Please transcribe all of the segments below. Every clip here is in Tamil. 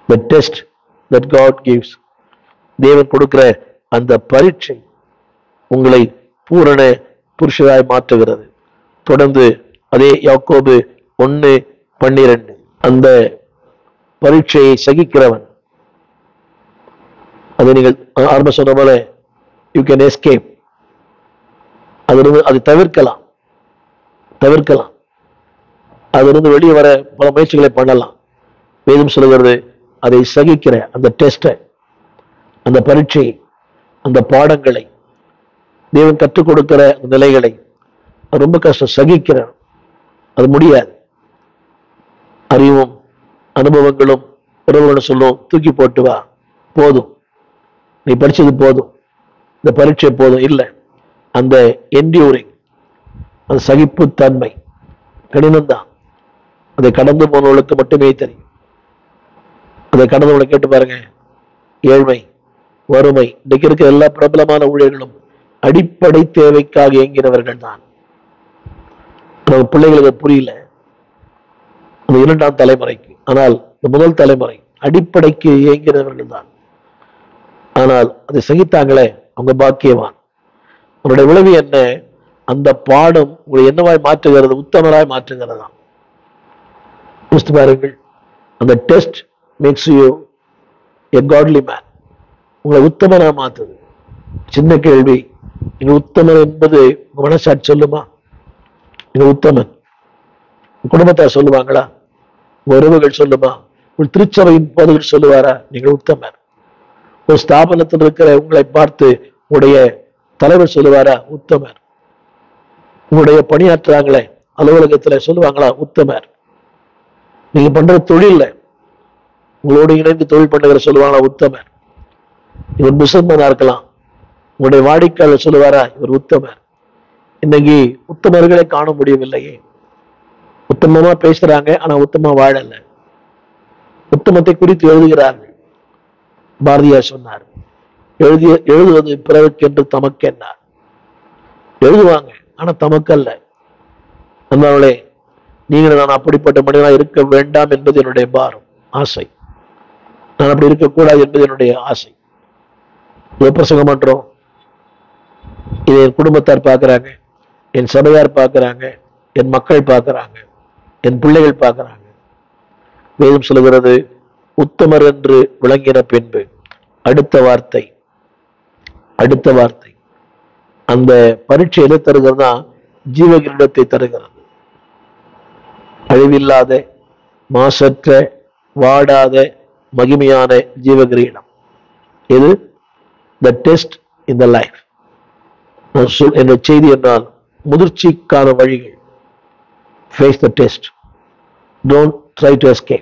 The test that God gives, தேவன் கொடுக்கிற அந்த பரீட்சை உங்களை பூரண புருஷராய் மாற்றுகிறது. தொடர்ந்து அதே யாக்கோபு 1:12, அந்த பரீட்சையை சகிக்கிறவன், அதை நீங்கள் ஆரம்ப சொன்ன போல யூ கேன் எஸ்கேப், அதிலிருந்து அதை தவிர்க்கலாம், அதிலிருந்து வெளியே வர பல முயற்சிகளை பண்ணலாம். வேதம் சொல்லுகிறது, அதை சகிக்கிற அந்த டெஸ்டை, அந்த பரீட்சையை, அந்த பாடங்களை, தேவன் கற்றுக் கொடுக்கிற அந்த நிலைகளை ரொம்ப கஷ்டம் சகிக்கிற, அது முடியாது. அறிவும் அனுபவங்களும் உறவுகளும் சொல்லும், தூக்கி போட்டு வா, போதும், நீ படிச்சது போதும், இந்த பரீட்சை போதும். இல்லை, அந்த என்டியூரிங், அந்த சகிப்புத்தன்மை கடினம்தான். அதை கடந்து போனவர்களுக்கு மட்டுமே தெரியும். அதை கடந்தவங்களை கேட்டு பாருங்க. ஏழ்மை, வறுமை, இன்றைக்கு இருக்கிற எல்லா பிரபலமான ஊழியர்களும் அடிப்படை தேவைக்காக இயங்கினவர்கள் தான். நம்ம பிள்ளைகளுக்கு புரியல, அந்த 2ஆம் தலைமுறைக்கு. ஆனால் இந்த முதல் தலைமுறை அடிப்படைக்கு இயங்கினவர்கள் தான். ஆனால் அதை சகித்தாங்களே, அவங்க பாக்கியவான். அவருடைய விளைவு என்ன? அந்த பாடம் உங்களை என்னவாய் மாற்றுகிறது? உத்தமராய் மாற்றுகிறதா? யோசித்து பாருங்கள். அந்த test makes you a godly man, உங்களை உத்தமனா மாற்றுது. சின்ன கேள்வி, நீங்க உத்தமன் என்பது உங்க மனசாட்சி சொல்லுமா? நீங்க உத்தமன் குடும்பத்தார் சொல்லுவாங்களா? உறவுகள் சொல்லுமா? ஒரு திருச்சபையின் போதகர் சொல்லுவாரா நீங்கள் உத்தமர்? ஒரு ஸ்தாபனத்தில் இருக்கிற உங்களை பார்த்து உங்களுடைய தலைவர் சொல்லுவாரா உத்தமர்? உங்களுடைய பணியாற்றுறாங்களே அலுவலகத்துல சொல்லுவாங்களா உத்தமர்? நீங்க பண்ற தொழில்ல உங்களோடு இணைந்து தொழில் பண்ணுகிற சொல்லுவாங்களா உத்தமர்? இவர் பிசினஸ்மேனா இருக்கலாம், உங்களுடைய வாடிக்கையாளர் சொல்லுவாரா இவர் உத்தமர்? இன்னைக்கு உத்தமர்களை காண முடியவில்லையே. உத்தமமா பேசுறாங்க, ஆனா உத்தமமா வாழல. உத்தமத்தை குறித்து எழுதுகிறார்கள். பாரதியார் சொன்னார், எழுதுவது பிறருக்கு என்று தமக்கு என்ன. எழுதுவாங்க, ஆனா தமக்கல்ல. அண்ணாவளே, நீங்கள் நான் அப்படிப்பட்ட மனிதனாக இருக்க வேண்டாம் என்பது என்னுடைய பாரம், ஆசை. நான் அப்படி இருக்கக்கூடாது என்பது என்னுடைய ஆசை. பிரசங்கம் பண்றோம், இதை என் குடும்பத்தார் பார்க்கிறாங்க, என் சபையார் பார்க்கிறாங்க, என் மக்கள் பார்க்கிறாங்க, என் பிள்ளைகள் பார்க்கிறாங்க. வேதம் சொல்லுகிறது, உத்தமர் என்று விளங்கின பின்பு அடுத்த வார்த்தை அந்த பரீட்சை எதை தருகிறதா? ஜீவகிரீடத்தை தருகிறது. அழிவில்லாத, மாசற்ற, வாடாத, மகிமையான ஜீவகிரீடம். இது the test in the life. என்ற செய்தி என்றால் முதிர்ச்சிக்கான வழிகள். Face the test. Don't try to escape.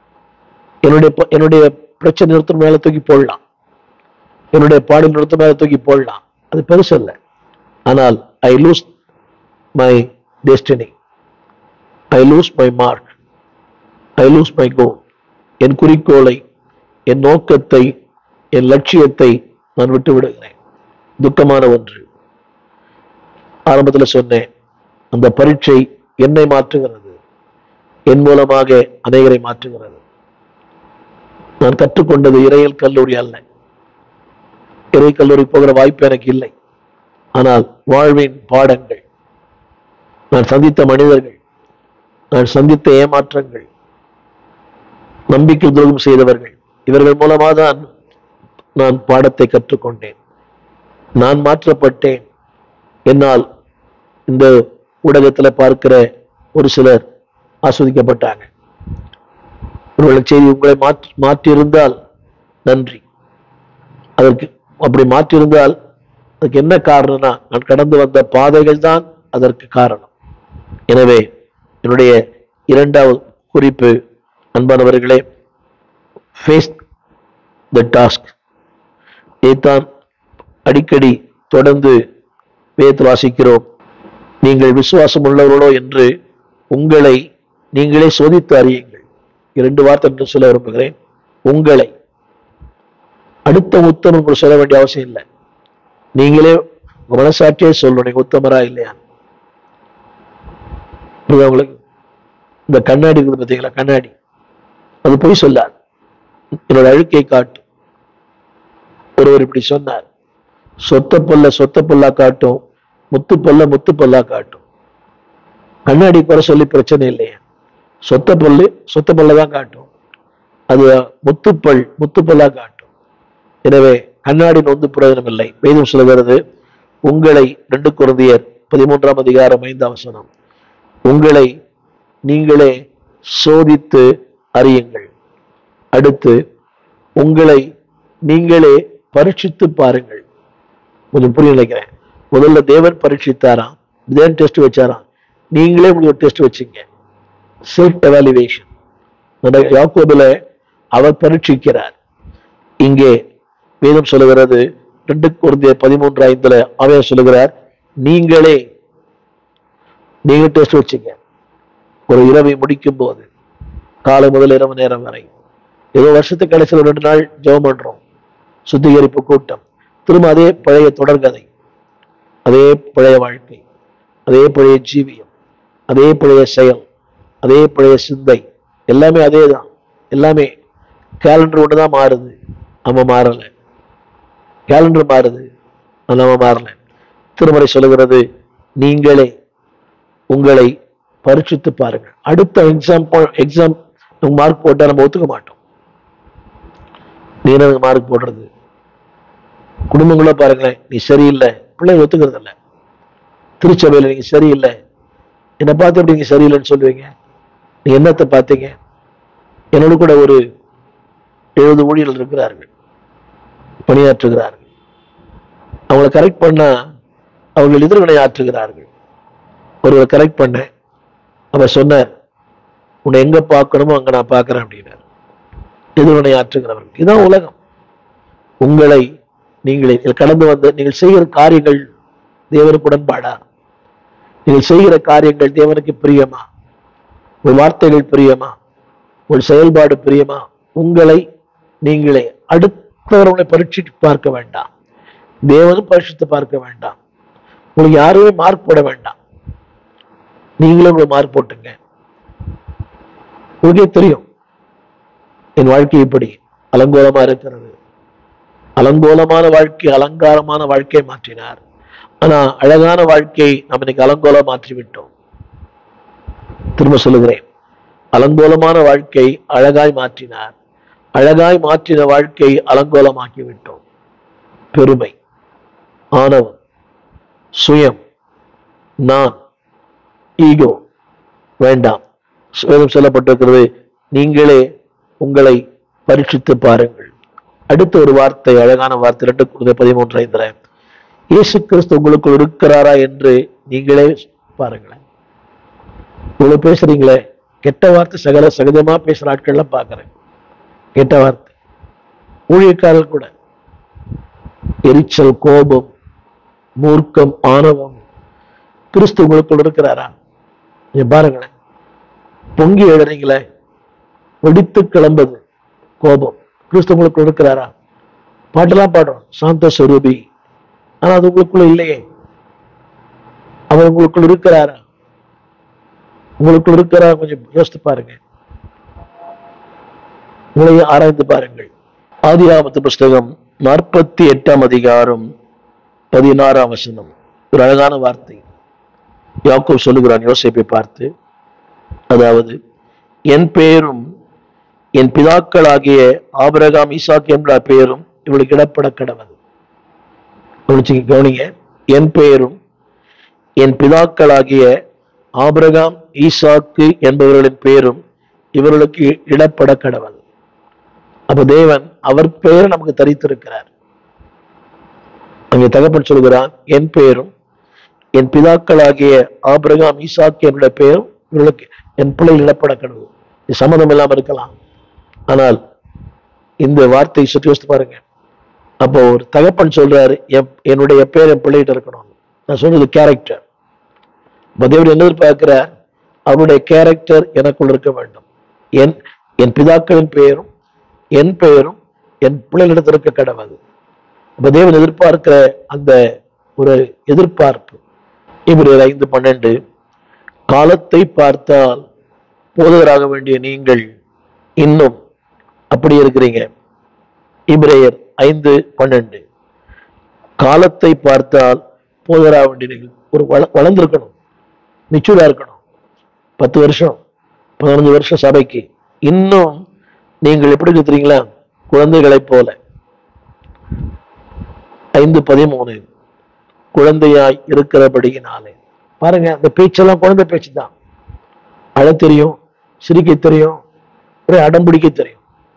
என்னுடைய பிரச்சனை நிறுத்தம் மேல தூக்கி போடலாம், என்னுடைய பாடல் நிறுத்தம் மேல தூக்கி போடலாம், அது பெருசு இல்லை. ஆனால் I lose my destiny, I lose my mark, I lose my goal. என் குறிக்கோளை, என் நோக்கத்தை, என் லட்சியத்தை நான் விட்டு விடுகிறேன். துக்கமான ஒன்று. ஆரம்பத்தில் சொன்னேன், அந்த பரீட்சை என்னை மாற்றுகிறது, என் மூலமாக அநேகரை மாற்றுகிறது. நான் கற்றுக்கொண்டது இறையல் கல்லூரி அல்ல, இறை கல்லூரி போகிற வாய்ப்பு எனக்கு இல்லை. ஆனால் வாழ்வின் பாடங்கள், நான் சந்தித்த மனிதர்கள், நான் சந்தித்த ஏமாற்றங்கள், நம்பிக்கை துரோகம் செய்தவர்கள், இவர்கள் மூலமாக தான் நான் பாடத்தை கற்றுக்கொண்டேன். நான் மாற்றப்பட்டேன். என்னால் இந்த ஊடகத்தில் பார்க்கிற ஒரு சிலர் ஆஸ்வதிக்கப்பட்டாங்க. ஒருவேளை செய்தி உங்களை மாற்றியிருந்தால் நன்றி. அதற்கு அப்படி மாற்றியிருந்தால் அதுக்கு என்ன காரணம்னா, நான் கடந்து வந்த பாதைகள் தான் அதற்கு காரணம். எனவே என்னுடைய 2வது குறிப்பு, அன்பானவர்களே, ஃபேஸ் த டாஸ்க். இதைத்தான் அடிக்கடி தொடர்ந்து வேதத்தில் வாசிக்கிறோம். நீங்கள் விசுவாசம் உள்ளவர்களோ என்று உங்களை நீங்களே சோதித்து அறியுங்கள். 2 வார்த்தை என்று சொல்ல விரும்புகிறேன். உங்களை. அடுத்த உத்தமம் கூட சொல்ல வேண்டிய அவசியம் இல்லை. நீங்களே மனசாட்சியே சொல்லணும், நீங்க உத்தமரா இல்லையா. உங்களுக்கு இந்த கண்ணாடி இருக்குது பார்த்தீங்களா, கண்ணாடி அது பொய் சொல்லாது. என்னோட அழுக்கை காட்டும். ஒருவர் இப்படி சொன்னார், சொத்த பொல்லா காட்டும், முத்து பொல்லா காட்டும். கண்ணாடி குறை சொல்லி பிரச்சனை இல்லையா? சொத்த பொல்ல தான் காட்டும், அது முத்து பொல்லா காட்டும். எனவே கண்ணாடி நொந்து பிரயோஜனம் இல்லை. வேதம் சொல்கிறது, உங்களை 2 கொரிந்தியர் 13ஆம் அதிகாரம் 5ஆம் வசனம், உங்களை நீங்களே சோதித்து அறியுங்கள். அடுத்து, உங்களை நீங்களே பரீட்சித்து பாருங்கள். கொஞ்சம் புரிய நினைக்கிறேன். முதல்ல தேவன் பரீட்சித்தாராம், தேவன் டெஸ்ட் வச்சாராம், நீங்களே உங்களுக்கு ஒரு டெஸ்ட் வச்சுங்க. Self evaluation. யாக்கோபுல அவர் பரீட்சிக்கிறார். இங்கே வேதம் சொல்லுகிறது 2 கொரிந்தியர் 13:5 அவன் சொல்லுகிறார், நீங்க டெஸ்ட் வச்சுங்க. ஒரு இரவை முடிக்கும் போது காலை முதல் இரவு நேரம் வரை, ஏதோ வருஷத்துக்கு கடைசியில் 2 நாள் ஜெபம் பண்றோம், சுத்திகரிப்பு கூட்டம், திரும்ப அதே பழைய தொடர்கதை, அதே பழைய வாழ்க்கை, அதே பழைய ஜீவியம், அதே பழைய செயல், அதே பழைய சிந்தை, எல்லாமே அதே தான். எல்லாமே கேலண்டர் ஒண்ணுதான் மாறுது, நம்ம மாறல. கேலண்டர் மாறுது, நம்ம மாறல. திருமறை சொல்லுகிறது, நீங்களே உங்களை பரீட்சித்து பாருங்கள். அடுத்த எக்ஸாம் மார்க் போட்டா நம்ம ஒத்துக்க மாட்டோம். நீ மார்க் போடுறது, குடும்பங்கள பாருங்களேன், நீ சரியில்லை, பிள்ளைங்க ஒத்துக்கிறது இல்லை. திருச்சபையில நீங்க சரியில்லை, என்னை பார்த்து எப்படி நீங்க சரியில்லைன்னு சொல்லுவீங்க? நீ என்னத்தை பார்த்தீங்க? என்னோட கூட ஒரு 70 ஊழியர்கள் இருக்கிறார்கள், பணியாற்றுகிறார்கள். அவங்களை கரெக்ட் பண்ணா அவர்கள் எதிர்வினை ஆற்றுகிறார்கள். ஒருவரை கரெக்ட் பண்ண, அவர் சொன்னார், உன்னை எங்க பார்க்கணுமோ அங்க நான் பார்க்கிறேன் அப்படின்னார். எதிர்வினை ஆற்றுகிறவர்கள். இதுதான் உலகம். உங்களை நீங்களே கடந்து வந்து நீங்கள் செய்கிற காரியங்கள் தேவனுக்கு உடன்பாடா? நீங்கள் செய்கிற காரியங்கள் தேவனுக்கு பிரியமா? உங்கள் வார்த்தைகள் பிரியமா? உங்கள் செயல்பாடு பிரியமா? உங்களை நீங்களே, அடுத்தவர்களை பரீட்சித்து பார்க்க வேண்டாம், தேவனும் பரிசுத்து பார்க்க வேண்டாம். உங்களுக்கு யாருமே மார்க் போட வேண்டாம், நீங்களும் உங்களை மார்க் போட்டுங்க. உங்களுக்கே தெரியும் என் வாழ்க்கை இப்படி அலங்கோலமா இருக்கிறது. அலங்கோலமான வாழ்க்கை அலங்காரமான வாழ்க்கையை மாற்றினார். ஆனா அழகான வாழ்க்கையை நம்ம இன்னைக்கு அலங்கோலம் மாற்றி விட்டோம். திரும்ப சொல்லுகிறேன், அலங்கோலமான வாழ்க்கை அழகாய் மாற்றினார். அழகாய் மாற்றின வாழ்க்கை அலங்கோலமாக்கி விட்டோம். பெருமை, ஆணவம், சுயம், நான், ஈகோ வேண்டாம். வேதம் சொல்லப்பட்டிருக்கிறது, நீங்களே உங்களை பரீட்சித்து பாருங்கள். அடுத்த ஒரு வார்த்தை, அழகான வார்த்தை, 2 கொரிந்தியர் 13:5, இயேசு கிறிஸ்து உங்களுக்குள் இருக்கிறாரா என்று நீங்களே பாருங்களேன். இவ்வளவு பேசுறீங்களே, கெட்ட வார்த்தை சகஜமா பேசுற ஆட்கள்லாம் பார்க்கிறேன். கெட்ட வார்த்தை, ஊழியக்காரர்கள் கூட எரிச்சல், கோபம், மூர்க்கம், ஆணவம். கிறிஸ்து உங்களுக்குள் இருக்கிறாரா? பாருங்களேன். பொங்கி எழுறீங்களே, வெடித்து கிளம்புது கோபம், கிறிஸ்து உங்களுக்குள் இருக்கிறாரா? பாட்டெல்லாம் பாடுறோம், சாந்த ஸ்வரூபி, ஆனா அது உங்களுக்குள்ள இல்லையே. அவர் உங்களுக்குள் இருக்கிறாரா? உங்களுக்குள் இருக்கிறாரா? கொஞ்சம் யோசித்து பாருங்க, உங்களையே ஆராய்ந்து பாருங்கள். ஆதியாகமத்து புஸ்தகம் 48ஆம் அதிகாரம் 16ஆம் வசனம், ஒரு அழகான வார்த்தை. யாக்கோபு சொல்லுகிறான் யோசேப்பை பார்த்து, அதாவது என் பெயரும் என் பிதாக்களாகிய ஆபிரகாம், ஈசாக்கு என்ற பெயரும் இவளுக்கு இடப்பட கடவது. கவனிங்க, என் பெயரும் என் பிதாக்களாகிய ஆபிரகாம், ஈசாக்கு என்பவர்களின் பெயரும் இவர்களுக்கு இடப்பட கடவது. அப்ப தேவன் அவர் பெயரை நமக்கு தரித்திருக்கிறார். அங்கே தகப்பன் சொல்கிறான், என் பெயரும் என் பிதாக்களாகிய ஆபிரகாம், ஈசாக்கு என்னுடைய பெயரும் இவர்களுக்கு என் பிள்ளைகள் இடப்பட கடவுள். இது சம்மதம் இல்லாம இருக்கலாம், ஆனால் இந்த வார்த்தை சுற்றி யோசித்து பாருங்க. அப்போ ஒரு தகப்பன் சொல்றாரு, என்னுடைய பேர் என் பிள்ளைகிட்ட இருக்கணும். நான் சொல்றது கேரக்டர். தேவன் என்ன எதிர்பார்க்கிறார்? அவருடைய கேரக்டர் எனக்குள் இருக்க வேண்டும். என் பிதாக்களின் பெயரும் என் பெயரும் என் பிள்ளைகளிடத்தில் இருக்க கடவுள். இப்ப தேவன் எதிர்பார்க்கிற அந்த ஒரு எதிர்பார்ப்பு. இப்ரேயர் 5:12, காலத்தை பார்த்தால் போதகராக வேண்டிய நீங்கள் இன்னும் அப்படி இருக்கிறீங்க. எபிரேயர் 5:12 காலத்தை பார்த்தால் போதரா வேண்டியீர்கள். ஒரு வளர்ந்திருக்கணும், மெச்சூரா இருக்கணும். 10 வருஷம் 15 வருஷம் சபைக்கு இன்னும் நீங்கள் எப்படி இருக்கிறீங்களா? குழந்தைகளைப் போல. 5:13 குழந்தையாய் இருக்கிறபடியினாலே. பாருங்க, அந்த பேச்செல்லாம் குழந்தை பேச்சு தான். அழ தெரியும், சிரிக்க தெரியும், ஒரே அடம்பிடிக்க தெரியும்.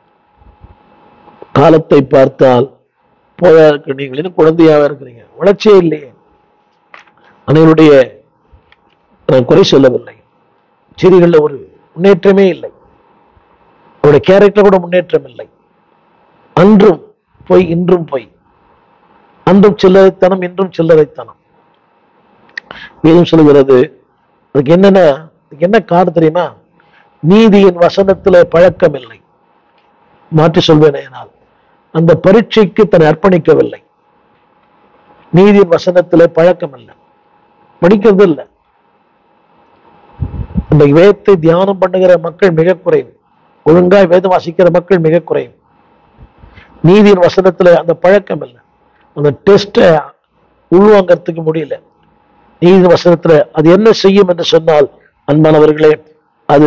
காலத்தை பார்த்தால் போதா இருக்க நீங்கள் இன்னும் குழந்தையாக இருக்கிறீங்க, வளர்ச்சியே இல்லையே. அனைவருடைய நான் குறை சொல்லவில்லை, செய்திகள்ல ஒரு முன்னேற்றமே இல்லை, அவருடைய கேரக்டர் கூட முன்னேற்றம் இல்லை. அன்றும் போய் இன்றும் போய், அன்றும் சில்லறைத்தனம் இன்றும் சில்லறைத்தனம். வேதம் சொல்லுகிறது. அதுக்கு என்னன்னா, அதுக்கு என்ன காரணம் தெரியுமா? நீதியின் வசனத்திலே பழக்கம் இல்லை. மாற்றி சொல்வேனால் அந்த பரீட்சைக்கு தன்னை அர்ப்பணிக்கவில்லை. நீதியின் வசனத்திலே பழக்கம் இல்லை, படிக்கிறது இல்லை. அந்த வேதத்தை தியானம் பண்ணுகிற மக்கள் மிக குறைவு, ஒழுங்காய் வேதம் வாசிக்கிற மக்கள் மிக குறைவு. நீதியின் வசனத்துல அந்த பழக்கம் இல்லை, அந்த டெஸ்ட்டை உள்வாங்கிறதுக்கு முடியல. நீதி வசனத்துல அது என்ன செய்யும் என்று சொன்னால், அன்பானவர்களே, அது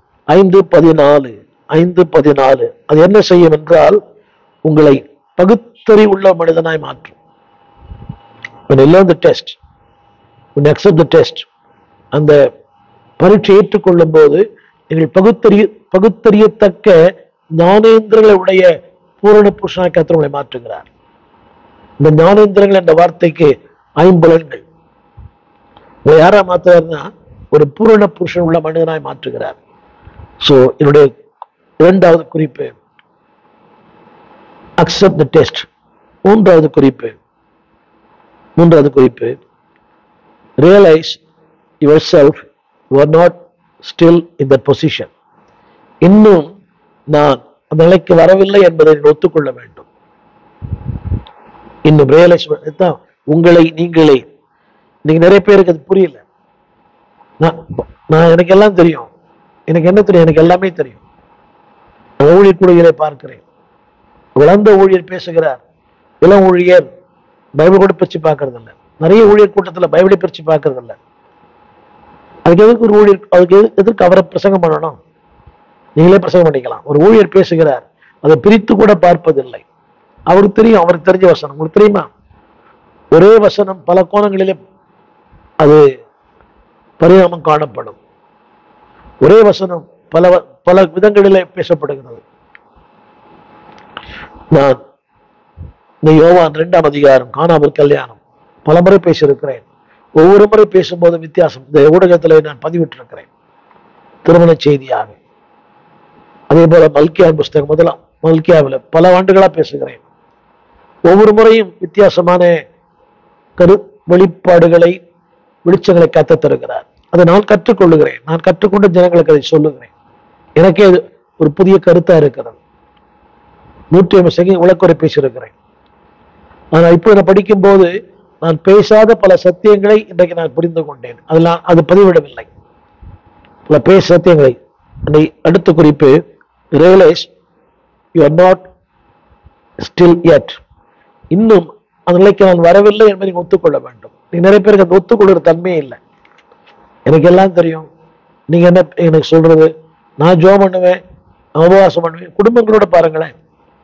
5:14 அது என்ன செய்யும் என்றால், உங்களை பகுத்தறி உள்ள மனிதனாய் மாற்றும். When you learn the test, when you accept the test, அந்த பரீட்சை ஏற்றுக்கொள்ளும் போது நீங்கள் பகுத்தறியத்தக்க ஞானேந்திரங்களை உடைய பூரண புருஷனாய் கர்த்தர் உங்களை மாற்றுகிறார். இந்த ஞானேந்திரங்கள் என்ற வார்த்தைக்கு 5 புலன்கள். உங்களை யாரா மாற்றுறாருன்னா, ஒரு பூரண புருஷன் உள்ள மனிதனாய் மாற்றுகிறார். சோ என்னுடைய இரண்டாவது குறிப்பு, accept the test. மூன்றாவது குறிப்பு, realize yourself, you are not still in that position. இன்னும் நான் அந்த நிலைக்கு வரவில்லை என்பதை ஒத்துக்கொள்ள வேண்டும். இன்னும் ரியலைஸ் தான் உங்களை நீங்களே. நீங்க நிறைய பேருக்கு அது புரியல. நான் எனக்கு எல்லாம் தெரியும், எனக்கு என்ன தெரியும், எனக்கு எல்லாமே தெரியும். ஊழியர் கூடுதலை பார்க்கிறேன். வளர்ந்த ஊழியர் பேசுகிறார், இளம் ஊழியர் பைபிள் கூட பிரிச்சு பார்க்கறது இல்லை. நிறைய ஊழியர் கூட்டத்தில் பைபிளை பிரிச்சு பார்க்கறது இல்லை. அதுக்கு எதுக்கு ஒரு ஊழியர், அதுக்கு எதுக்கு அவரை பிரசங்கம் பண்ணணும்? நீங்களே பிரசங்கம் பண்ணிக்கலாம். ஒரு ஊழியர் பேசுகிறார், அதை பிரித்து கூட பார்ப்பதில்லை. அவருக்கு தெரியும், அவருக்கு தெரிஞ்ச வசனம். உங்களுக்கு தெரியுமா, ஒரே வசனம் பல கோணங்களிலே அது பரிணாமம் காணப்படும். ஒரே வசனம் பல விதங்களிலே பேசப்படுகிறது. நான் இந்த யோவான் 2ஆம் அதிகாரம் காணாமல் கல்யாணம் பல முறை பேசியிருக்கிறேன். ஒவ்வொரு முறை பேசும்போது வித்தியாசம். இந்த ஊடகத்தில் நான் பதிவிட்டிருக்கிறேன், திருமண செய்தியாக. அதே போல மல்கியா புஸ்தகம் முதலாம் மல்கியாவில் பல ஆண்டுகளா பேசுகிறேன். ஒவ்வொரு முறையும் வித்தியாசமான வெளிப்பாடுகளை, வெளிச்சங்களை கத்த தருகிறார். அதை நான் கற்றுக்கொள்ளுகிறேன். நான் கற்றுக்கொண்டு ஜனங்களுக்கு அதை சொல்லுகிறேன். எனக்கே ஒரு புதிய கருத்தா இருக்கிறது. 150 விளக்குறை பேசியிருக்கிறேன். ஆனால் இப்போ நான் படிக்கும் போது நான் பேசாத பல சத்தியங்களை இன்றைக்கு நான் புரிந்து கொண்டேன். அதெல்லாம் அது பதிவிடவில்லை, பல பேச சத்தியங்களை. அடுத்த குறிப்பு, realise you are not still yet. இன்னும் அந்த நிலைக்கு நான் வரவில்லை என்பதை நீங்க ஒத்துக்கொள்ள வேண்டும். நீ நிறைய பேருக்கு அந்த ஒத்துக்கொள்கிற தன்மையே இல்லை. எனக்கு எல்லாம் தெரியும், நீங்க என்ன எனக்கு சொல்றது, நான் ஜெபம் பண்ணுவேன், உபவாசம் பண்ணுவேன். குடும்பங்களோட பாருங்களேன்,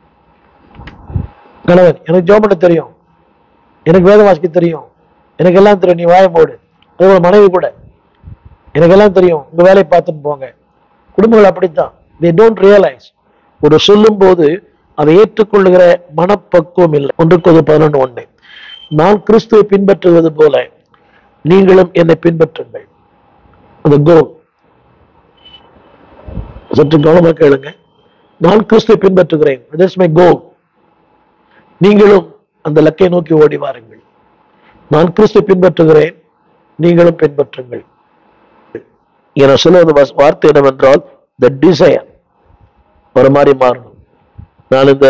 கணவன் எனக்கு ஜெபம் பண்ண தெரியும், எனக்கு வேத வாசிக்க தெரியும், எனக்கு எல்லாம் தெரியும், நீ வாய போடு. அதோட மனைவி கூட எனக்கு எல்லாம் தெரியும், உங்க வேலையை பார்த்துட்டு போங்க. குடும்பங்கள் அப்படித்தான். they don't realize. ஒரு சொல்லும் போது அதை ஏற்றுக்கொள்ளுகிற மனப்பக்குவம் இல்லை. 1:11 நான் கிறிஸ்துவை பின்பற்றுவது போல நீங்களும் என்னை பின்பற்றுங்கள். அந்த கோல் சற்று கவனமாக கேளுங்க. நான் கிறிஸ்துவை பின்பற்றுகிறேன், that's my goal. நீங்களும் அந்த லக்கை நோக்கி ஓடி வாருங்கள். நான் கிறிஸ்துவை பின்பற்றுகிறேன், நீங்களும் பின்பற்றுங்கள். என சொல்ல வார்த்தை என்னவென்றால், the desire ஒரு மாதிரி மாறணும். நான் இந்த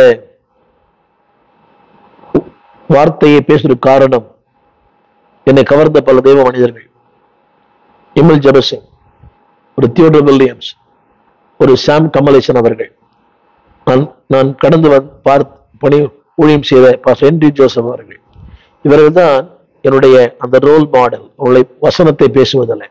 வார்த்தையை பேசுற காரணம், என்னை கவர்ந்த பல தெய்வ மனிதர்கள், எம்எல் ஜெபசிங், ஒரு தியோடர் வில்லியம்ஸ், ஒரு சாம் கமலேசன் அவர்கள், நான் கடந்து பணி ஊழியம் செய்த பாஸ்டர் ஹென்றி ஜோசப் அவர்கள், இவர்கள் தான் என்னுடைய அந்த ரோல் மாடல். அவர்களை வசனத்தை பேசுவதில்லை.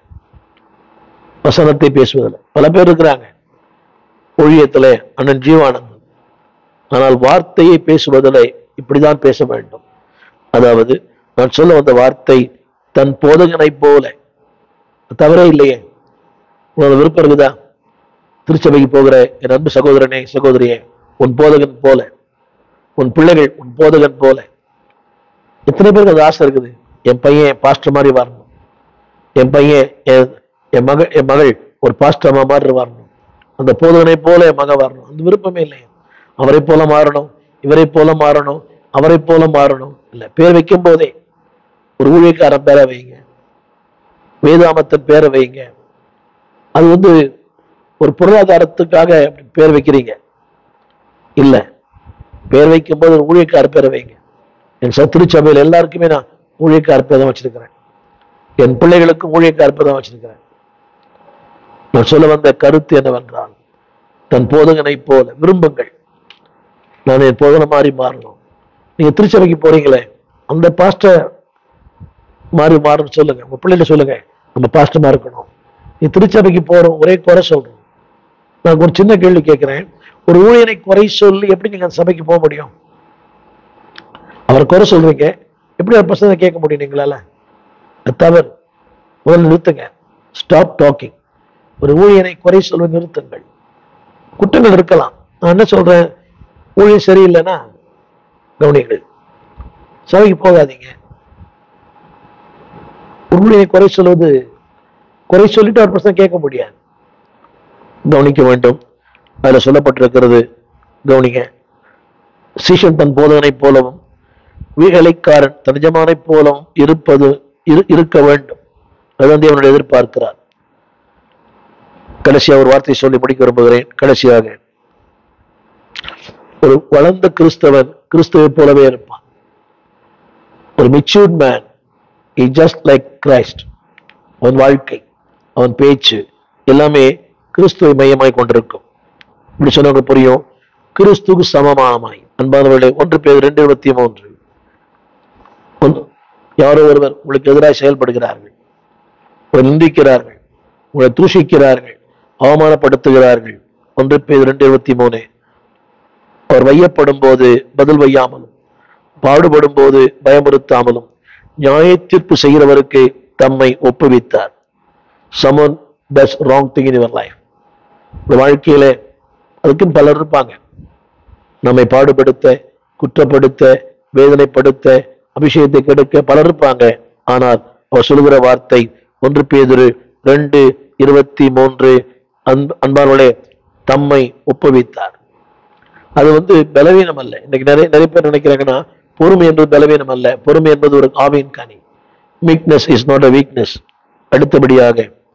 பல பேர் இருக்கிறாங்க ஊழியத்துல, அண்ணன் ஜீவானந்தம். ஆனால் வார்த்தையை பேசுவதில்லை. இப்படிதான் பேச வேண்டும். அதாவது நான் சொல்ல வந்த வார்த்தை தன் போதகனை போல. தவறே இல்லையே. உனது விருப்பம் இருக்குதா? திருச்சபைக்கு போகிற என் அன்பு சகோதரனே, சகோதரியே, உன் போதகன் போல, உன் பிள்ளைகள் உன் போதகன் போல. எத்தனை பேருக்கு அது ஆசை இருக்குது? என் பையன் பாஸ்டர் மாதிரி வரணும், என் பையன் என் மகள் ஒரு பாஸ்டர் மாதிரி வரணும், அந்த போதகனை போல என் மக வரணும். அந்த விருப்பமே இல்லை. அவரை போல மாறணும், இவரை போல மாறணும், அவரை போல மாறணும் இல்லை. பேர் வைக்கும் போதே ஒரு ஊழியக்காரன் பேரை வைங்க, வேதாமத்தின் பேரை வைங்க. அது ஒரு பொருளாதாரத்துக்காக பேர் வைக்கிறீங்க இல்ல. பேர் வைக்கும் போது ஒரு ஊழியக்கார பேரை வைங்க. என் திருச்சபையில் எல்லாருக்குமே நான் ஊழியக்கார பேர் தான் வச்சிருக்கிறேன். என் பிள்ளைகளுக்கும் ஊழியக்கார பேர் தான் வச்சிருக்கிறேன். நான் சொல்ல வந்த கருத்து என்னவென்றால், தன் போதகனை போல விரும்புங்கள். நான் என் போதனை மாதிரி மாறணும். நீங்க திருச்சபைக்கு போறீங்களே, அந்த பாஸ்டர் மாறி மாறணும் சொல்லுங்க. உங்க பிள்ளைங்க சொல்லுங்க, நம்ம பாஸ்டமா இருக்கணும். நீ திருச்சபைக்கு போறோம், ஒரே குறை சொல்றோம். நான் ஒரு சின்ன கேள்வி கேட்கிறேன். ஒரு ஊழியனை குறை சொல்லி எப்படி நீங்க அந்த சபைக்கு போக முடியும்? அவரை குறை சொல்றீங்க, எப்படி ஒரு பசங்க கேட்க முடியும் நீங்களால? தவறு. முதல்ல நிறுத்துங்க. Stop talking. ஒரு ஊழியனை குறை சொல்ல நிறுத்துங்கள். குற்றங்கள் இருக்கலாம். நான் என்ன சொல்றேன், ஊழியர் சரியில்லைன்னா கவனிங்கள், சபைக்கு போகாதீங்க. ஊழியனை குறை சொல்வது, குறை சொல்லிட்டு ஒரு பசங்க கேட்க முடியாது. கவனிக்க வேண்டும். அதுல சொல்லப்பட்டிருக்கிறது, கவனிங்க. சீஷன் தன் போதகனை போலவும் வேலைக்காரன் தன் எஜமானை போலவும் இருக்க வேண்டும். அதுதான் தேவனுடைய எதிர்பார்க்கிறார். கடைசியாக ஒரு வார்த்தை சொல்லி முடிக்க விரும்புகிறேன். கடைசியாக, ஒரு வளர்ந்த கிறிஸ்தவன் கிறிஸ்துவை போலவே இருப்பான். ஒரு matured man is just like Christ. அவன் வாழ்க்கை, அவன் பேச்சு எல்லாமே கிறிஸ்துவை மையமாய் கொண்டிருக்கும். இப்படி சொன்னவங்க புரியும். கிறிஸ்துக்கு சமமானமாய். அன்பானவர்களே, 1 பேதுரு 2:23. யாரோ ஒருவர் உங்களுக்கு எதிராக செயல்படுகிறார்கள், உங்களை நிந்திக்கிறார்கள், உங்களை தூஷிக்கிறார்கள், அவமானப்படுத்துகிறார்கள். 1 பேதுரு 2:23. அவர் வையப்படும் போது பதில் வையாமலும், பாடுபடும் போது பயமுறுத்தாமலும் நியாய தீர்ப்பு செய்கிறவருக்கு தம்மை ஒப்புவித்தார். Someone does wrong thing in your life. வாழ்க்கையில அதுக்கும் பலர் இருப்பாங்க. நம்மை பாடுபடுத்த, குற்றப்படுத்த, வேதனைப்படுத்த, அபிஷேகத்தை கெடுக்க பலர் இருப்பாங்க. ஆனால் அவர் சொல்லுகிற வார்த்தை 1 பேதுரு 2:23, அன்பானவர்களே, தம்மை ஒப்புவித்தார். அது பலவீனம் அல்ல. இன்னைக்கு நிறைய பேர் நினைக்கிறாங்கன்னா, பொறுமை என்பது பலவீனம் அல்ல. பொறுமை என்பது ஒரு ஆவியின் கனி. Meekness is not a weakness. அடுத்தபடியாக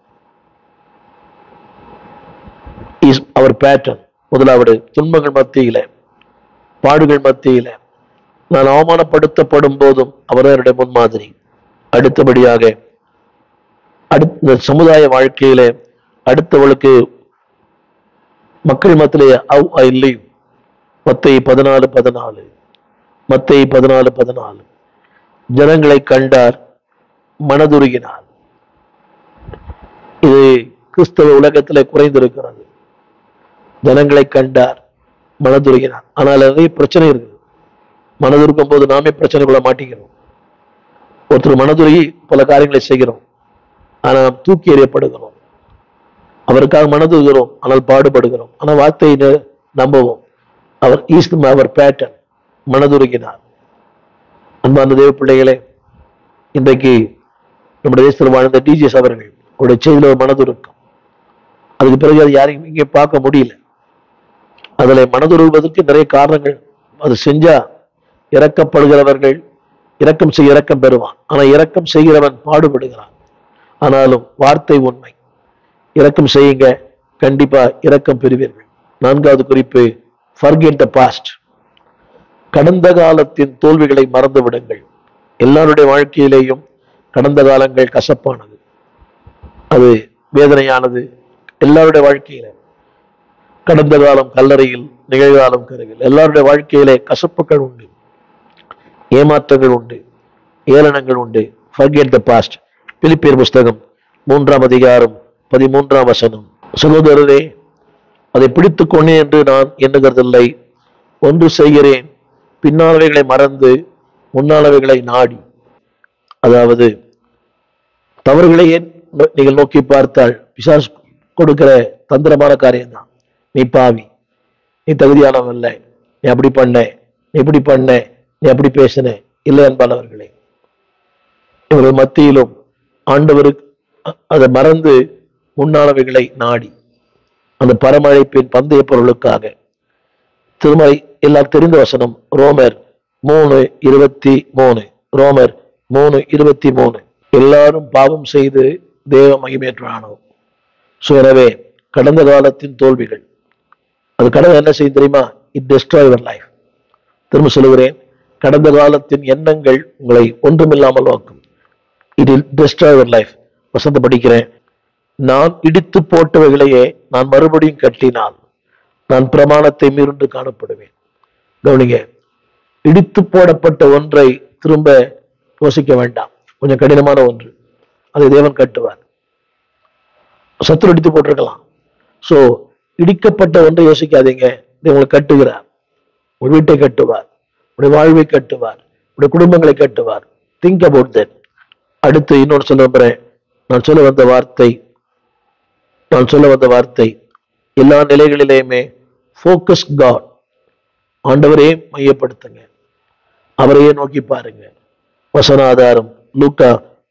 is our pattern. முதலாவது, துன்பங்கள் மத்தியில, பாடுகள் மத்தியில நான் அவமானப்படுத்தப்படும் போதும் அவர் என்னுடைய முன்மாதிரி. அடுத்தபடியாக சமுதாய வாழ்க்கையில அடுத்தவளுக்கு மக்கள் மத்தியிலே how I live. மத்தேயு 14:14. ஜனங்களை கண்டார், மனதுருகினார். இது கிறிஸ்தவ உலகத்திலே குறைந்திருக்கிறது. ஜனங்களை கண்டார், மனதுருகினார். ஆனால் நிறைய பிரச்சனை இருக்குது. மனதுருக்கும் போது நாமே பிரச்சனைக்குள்ள மாட்டிக்கிறோம். ஒருத்தர் மனதுருகி பல காரியங்களை செய்கிறோம், ஆனால் தூக்கி எறியப்படுகிறோம். அவருக்காக மனதுருகிறோம், ஆனால் பாடுபடுகிறோம். ஆனால் வார்த்தையை நம்புவோம். அவர் அவர் பேட்டர்ன். மனதுருகினார். அன்பார்ந்த தேவ பிள்ளைகளே, இன்றைக்கு நம்முடைய தேசத்தில் வாழ்ந்த டிஜிஎஸ் அவர்கள் அவருடைய செய்தியில் ஒரு மனதுருக்கம். அதுக்கு பிறகு அது யாரையும் இங்கே பார்க்க முடியல. அதுல மனதுருவதற்கு நிறைய காரணங்கள். அது செஞ்சா இறக்கப்படுகிறவர்கள் இரக்கம் செய்ய இரக்கம் பெறுவான். ஆனா இரக்கம் செய்கிறவன் பாடுபடுகிறான். ஆனாலும் வார்த்தை உண்மை. இரக்கம் செய்யுங்க, கண்டிப்பா இரக்கம் பெறுவீர்கள். 4வது குறிப்பு, forget the past. கடந்த காலத்தின் தோல்விகளை மறந்து விடுங்கள். எல்லாருடைய வாழ்க்கையிலேயும் கடந்த காலங்கள் கசப்பானது, அது வேதனையானது. எல்லாருடைய வாழ்க்கையில கடந்த காலம் கல்லறையில், நிகழ்காலம் கருவில். எல்லாருடைய வாழ்க்கையிலே கசப்புகள் உண்டு, ஏமாற்றங்கள் உண்டு, ஏளனங்கள் உண்டு. Forget the past. பிலிப்பியர் புஸ்தகம் 3ஆம் அதிகாரம் 13ஆம் வசனம். சகோதரரே, அதை பிடித்துக்கொண்டேன் என்று நான் எண்ணுகிறதில்லை. ஒன்று செய்கிறேன், பின்னாளவைகளை மறந்து முன்னாளவைகளை நாடி. அதாவது தவறுகளையே நீங்கள் நோக்கி பார்த்தால் பிசாசு கொடுக்கிற தந்திரமான காரியம்தான். நீ பாவி, நீ தகுதியானவன் இல்லை, நீ அப்படி பண்ண, நீ இப்படி பண்ண, நீ அப்படி பேசின. இல்லை அன்பானவர்களே, இவர்கள் மத்தியிலும் ஆண்டவருக்கு அதை மறந்து முன்னாளவைகளை நாடி அந்த பரமழைப்பின் பந்தய பொருளுக்காக. திருமறை எல்லாம் தெரிந்த வசனம் ரோமர் 3:23. ரோமர் 3:23. எல்லாரும் பாவம் செய்து தேவ மகிமையற்றவர்களானோம். எனவே கடந்த காலத்தின் தோல்விகள், அது கடவுள் என்ன செய்யும் தெரியுமா? It destroy your life. திரும்ப சொல்லுகிறேன், கடந்த காலத்தின் எண்ணங்கள் உங்களை ஒன்றுமில்லாமல் ஆக்கும். It will destroy your life. வசந்த படிக்கிறேன், நான் இடித்து போட்டவைகளையே நான் மறுபடியும் கட்டினால் நான் பிரமாணத்தை மீறுண்டு காணப்படுவேன். கவனிங்க, இடித்து போடப்பட்ட ஒன்றை திரும்ப யோசிக்க வேண்டாம். கொஞ்சம் கடினமான ஒன்று, அதை தேவன் கட்டுவார். சத்துரு இடித்து போட்டிருக்கலாம். சோ இடிக்கப்பட்ட ஒன்றை யோசிக்காதீங்க, தேவன் கட்டுகிறார். உங்கள் வீட்டை கட்டுவார், உடைய வாழ்வை கட்டுவார், உடைய குடும்பங்களை கட்டுவார். Think about that. அடுத்து இன்னொன்று சொல்ல நம்புறேன். நான் சொல்ல வந்த வார்த்தை எல்லா நிலைகளிலேயுமே ஃபோக்கஸ் காட். ஆண்டவரையே மையப்படுத்துங்க, அவரையே நோக்கி பாருங்க. வசனாதாரம் லூக்கா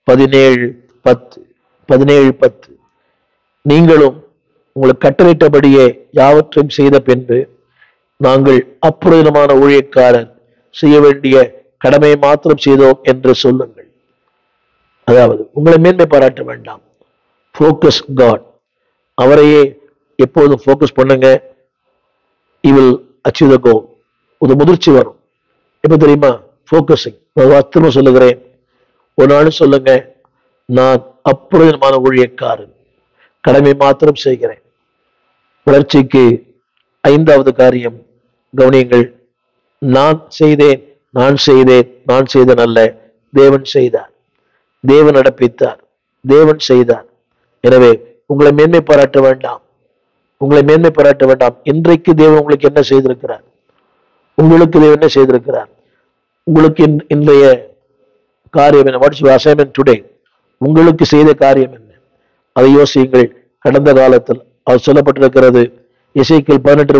17:10. நீங்களும் உங்களுக்கு கட்டளையிட்டபடியே யாவற்றையும் செய்த பின்பு நாங்கள் அப்பிரயோஜனமான ஊழியக்காரர், செய்ய வேண்டிய கடமையை மாத்திரம் செய்தோம் என்று சொல்லுங்கள். அதாவது உங்களை மேன்மை பாராட்ட வேண்டாம். Focus God. அவரையே எப்போதும் ஃபோக்கஸ் பண்ணுங்க. He will achieve the goal. ஒரு முதிர்ச்சி வரும். எப்ப தெரியுமா? ஃபோக்கஸிங். திரும்ப சொல்லுகிறேன், ஒரு நாள் சொல்லுங்க, நான் அப்பிரயோஜனமான ஊழியக்காரன், கடமை மாத்திரம் செய்கிறேன். வளர்ச்சிக்கு 5வது காரியம் கவனியுங்கள். நான் செய்தேன் அல்ல, தேவன் செய்தார், தேவன் நடப்பித்தார், தேவன் செய்தார். எனவே உங்களை மேன்மை பாராட்ட வேண்டாம். இன்றைக்கு தேவன் உங்களுக்கு என்ன செய்திருக்கிறார்? உங்களுக்கு இன்றைய காரியம் என்ன? What's your assignment today? உங்களுக்கு செய்த காரியம் என்ன? அதை யோசியுங்கள். கடந்த காலத்தில் அது சொல்லப்பட்டிருக்கிறது. எசேக்கியேல்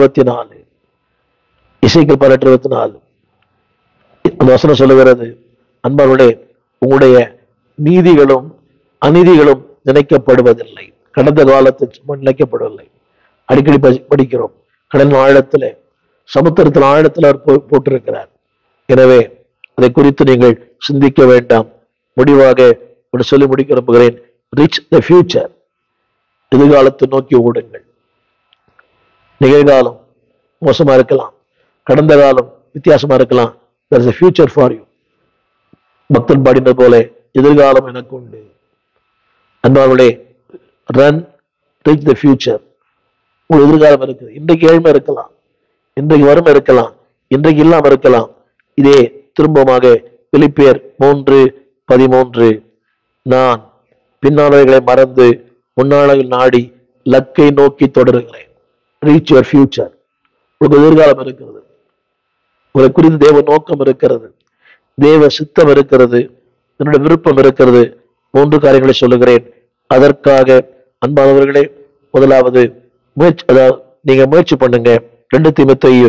18:24. அந்த வசனம் சொல்லுகிறது, அன்பார்களே, உங்களுடைய நீதிகளும் அநீதிகளும் நினைக்கப்படுவதில்லை. கடந்த காலத்தில் நினைக்கப்படவில்லை. அடிக்கடி படிக்கிறோம். கடல் ஆழத்துல, சமுத்திரத்தில் ஆழத்தில் அவர் போட்டிருக்கிறார். எனவே அதை குறித்து நீங்கள் சிந்திக்க வேண்டாம். முடிவாக சொல்லி முடிக்க விரும்புகிறேன். Reach the future. எதிர்காலத்தை நோக்கி ஓடுங்கள். நிகழ்காலம் மோசமா இருக்கலாம், கடந்த காலம் வித்தியாசமா இருக்கலாம். there is a future for you. பக்தன் பாடினது போல எதிர்காலம் எனக்கு உண்டு. அன்பார்களே, ரன், ரீச் த ஃபியூச்சர். உங்களுக்கு எதிர்காலம் இருக்குது. இன்றைக்கு ஏழ்மை இருக்கலாம், இன்றைக்கு வறுமை இருக்கலாம், இன்றைக்கு இல்லாம இருக்கலாம். இதே திரும்பமாக பிலிப்பியர் 3:13. நான் பின்னாளர்களை மறந்து முன்னாளர்கள் நாடி லக்கை நோக்கி தொடருகிறேன். Reach your future. உங்களுக்கு எதிர்காலம் இருக்கிறது, உங்களை குறித்து தேவ நோக்கம் இருக்கிறது, தேவ சித்தம் இருக்கிறது, என்னுடைய விருப்பம் இருக்கிறது. 3 காரியங்களை சொல்லுகிறேன். அதற்காக அன்பானவர்களே, முதலாவது முயற்சி. அதாவது நீங்க முயற்சி பண்ணுங்க. 2 தீமோத்தேயு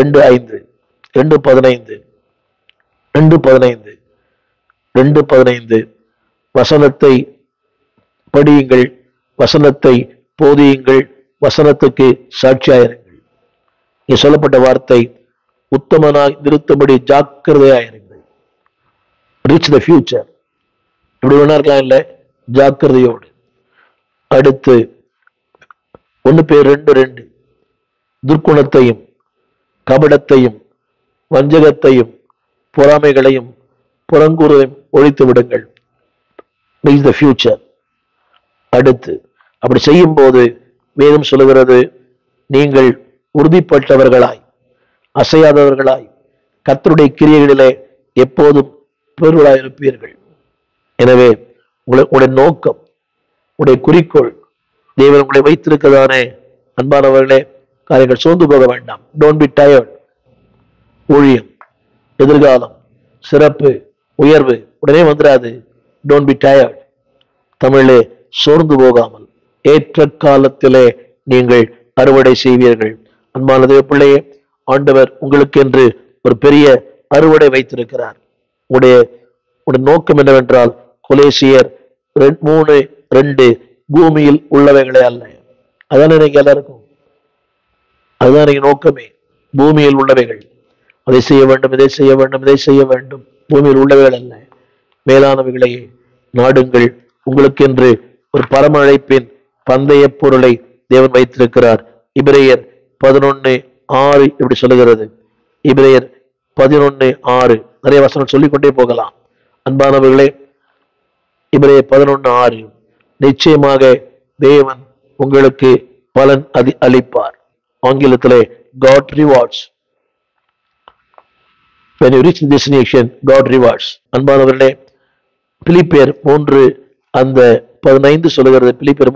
2:15 வசனத்தை படியுங்கள், வசனத்தை போதியுங்கள், வசனத்துக்கு சாட்சியாயிருங்கள். இங்கே சொல்லப்பட்ட வார்த்தை, உத்தமனாய் நிறுத்தபடி ஜாக்கிரதையாயிருங்கள். Reach the future. இப்படி வேணா இருக்கலாம், இல்லை, ஜாக்கிரதையோடு. அடுத்து 1 பேதுரு 2:2. துர்க்குணத்தையும் கபடத்தையும் வஞ்சகத்தையும் பொறாமைகளையும் புறங்கூறுவதையும் ஒழித்து விடுங்கள். Reach the future. அடுத்து அப்படி செய்யும் போது வேதம் சொல்லுகிறது, நீங்கள் உறுதிப்பட்டவர்களாய் அசையாதவர்களாய் கர்த்தருடைய கிரியைகளிலே எப்போதும் பெருவர்களாய் இருப்பீர்கள். எனவே உங்களுடைய நோக்கம், உங்களுடைய குறிக்கோள் தேவன் உங்களை வைத்திருக்கிறதானே அன்பானவர்களே, காரியங்கள் சோர்ந்து போக வேண்டாம். Don't be tired. ஊழியம், எதிர்காலம், சிறப்பு, உயர்வு உடனே வந்துடாது. Don't be tired. தமிழே, சோர்ந்து போகாமல் ஏற்ற காலத்திலே நீங்கள் அறுவடை செய்வீர்கள். அன்பான தேவ பிள்ளையே, ஆண்டவர் உங்களுக்கு என்று ஒரு பெரிய அறுவடை வைத்திருக்கிறார். உடைய நோக்கம் என்னவென்றால் கொலேசியர் 3:2 பூமியில் உள்ளவைகளே அல்ல. அதான் நீங்க எல்லாருக்கும், அதுதான் நீங்க நோக்கமே. பூமியில் உள்ளவைகள், அதை செய்ய வேண்டும், இதை செய்ய வேண்டும், இதை செய்ய வேண்டும். பூமியில் உள்ளவைகள் அல்ல, மேலானவைகளையே நாடுங்கள். உங்களுக்கென்று ஒரு பரம அழைப்பின் பந்தய பொருளை தேவன் வைத்திருக்கிறார். எபிரேயர் 11:6 இப்படி சொல்லுகிறது. எபிரேயர் 11:6 நிறைய வசனம் சொல்லிக்கொண்டே போகலாம். அன்பானவர்களே, எபிரேயர் 11:6 நிச்சயமாக தேவன் உங்களுக்கு பலன் அளிப்பார். ஆங்கிலத்திலே God rewards. When you reach the destination, God rewards. அன்பானவர்களே, பிலிப்பியர் 3:15 சொல்லுகிறது. பிலிப்பியர்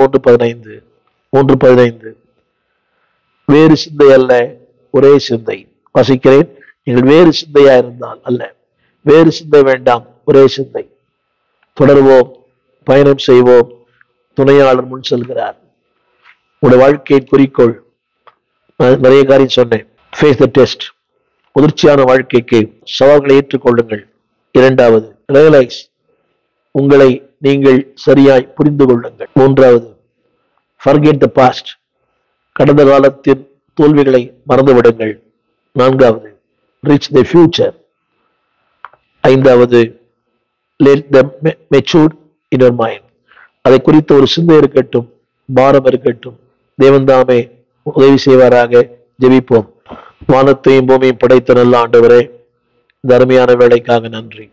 3:15 வேறு சிந்தை அல்ல, ஒரே சிந்தை. வாசிக்கிறேன். நீங்கள் வேறு சிந்தையா இருந்தால் அல்ல, வேறு சிந்தை வேண்டாம், ஒரே சிந்தை. தொடர்வோம், பயணம் செய்வோம். துணையாளர் முன் செல்கிறார். உங்களுடைய வாழ்க்கையின் குறிக்கோள், நிறைய காரியம் சொன்னேன். Face the test. முதிர்ச்சியான வாழ்க்கைக்கு சவால்களை ஏற்றுக்கொள்ளுங்கள். இரண்டாவது, ரியலைஸ், உங்களை நீங்கள் சரியாய் புரிந்து கொள்ளுங்கள். மூன்றாவது, ஃபர்கெட் த பாஸ்ட், கடந்த காலத்தின் தோல்விகளை மறந்துவிடுங்கள். நான்காவது, ரீச் த ஃபியூச்சர். ஐந்தாவது, let them mature in your mind. அதை குறித்த ஒரு சிந்தை இருக்கட்டும், பாரம் இருக்கட்டும். தேவன் தாமே உதவி செய்வாராக. ஜெபிப்போம். வானத்தையும் பூமியும் படைத்த நல்ல ஆண்டவரே, இந்த அருமையான வேலைக்காக நன்றி.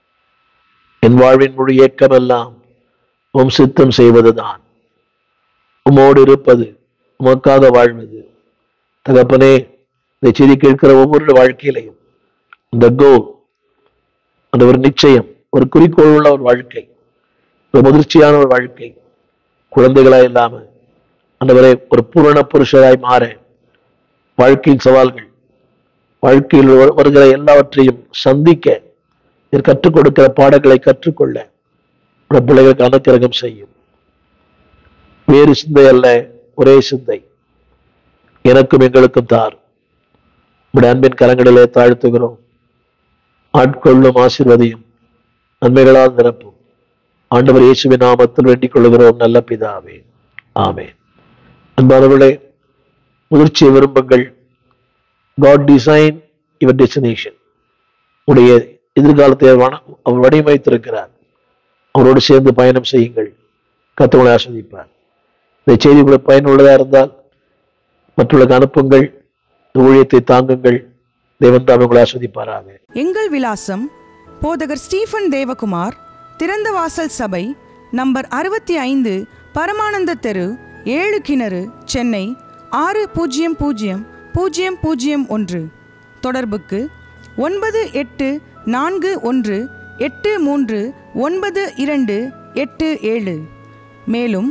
என் வாழ்வின் முழு ஏக்கமெல்லாம் உம் சித்தம் செய்வதுதான், உமோடு இருப்பது, உமக்காக வாழ்வது. தகப்பனே, இந்த செய்தி கேட்கிற ஒவ்வொரு வாழ்க்கையிலையும் இந்த கோல், அந்த ஒரு நிச்சயம், ஒரு குறிக்கோள் உள்ள ஒரு வாழ்க்கை, ஒரு முதிர்ச்சியான ஒரு வாழ்க்கை, குழந்தைகளாய் இல்லாம ஆண்டவரே ஒரு பூரண புருஷராய் மாற, வாழ்க்கையின் சவால்கள், வாழ்க்கையில் வருகிற எல்லாவற்றையும் சந்திக்க, கற்றுக் கொடுக்கிற பாடங்களை கற்றுக்கொள்ள பிள்ளைகளுக்கு அனுக்கிரகம் செய்யும். வேறு சிந்தை அல்ல, ஒரே சிந்தை எனக்கும் எங்களுக்கும் தார். உடைய அன்பின் கரங்களிலே தாழ்த்துகிறோம். ஆட்கொள்ளும், ஆசீர்வதியும், நன்மைகளால் நிரப்பும். ஆண்டவர் இயேசுவின் நாமத்தில் வேண்டிக் கொள்கிறோம் நல்ல பிதாவே, ஆமென். அன்பானவர்களே, முதிர்ச்சியை விரும்புங்கள். God design your destination. உடைய எதிர்காலத்தை அவர் வடிவமைத்திருக்கிறார். அவரோடு சேர்ந்து பயணம் செய்யுங்கள். கர்த்தர் உங்களை ஆசீர்வதிப்பார். இந்த செய்தி உங்களுக்கு பயனுள்ளதா இருந்தால் மற்றவர்களுக்கு அனுப்புங்கள். ஊழியத்தை தாங்குங்கள். தேவன் தாமே உங்களை ஆசீர்வதிப்பாராக. எங்கள் விலாசம்: போதகர் ஸ்டீஃபன் தேவகுமார், திறந்த வாசல் சபை, நம்பர் 65, பரமானந்த தெரு, 7 கிணறு, சென்னை 600001. தொடர்புக்கு 9841839287. மேலும்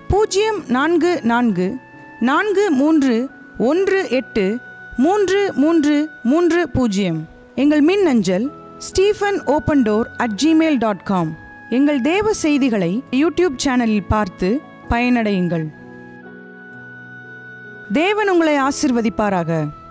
04441183330. எங்கள் மின்னஞ்சல் stephenopendor@gmail.com. எங்கள் தேவ செய்திகளை யூடியூப் சேனலில் பார்த்து பயனடையுங்கள். தேவன் உங்களை ஆசீர்வதிப்பாராக.